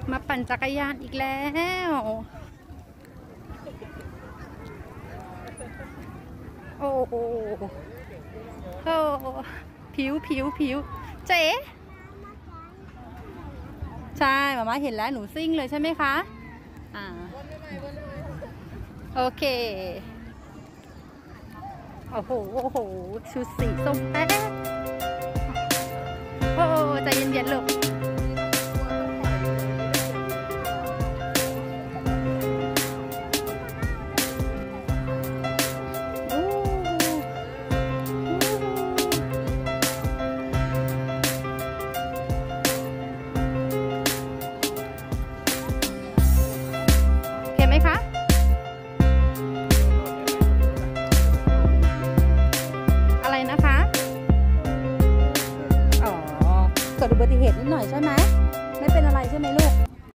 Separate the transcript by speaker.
Speaker 1: มาปั่นจักรยานอีกแล้วโอ้โหโอ้ผิวเจ๊ใช่มาม่าเห็นแล้วหนูซิ่งเลยใช่ไหมคะโอเคโอ้โหชุดสีส้มแป๊ะโอ้ใจเย็นๆลูกไหมคะอะไรนะคะอ๋อเกิดอุบัติเหตุนิดหน่อยใช่ไหมไม่เป็นอะไรใช่ไหมลูก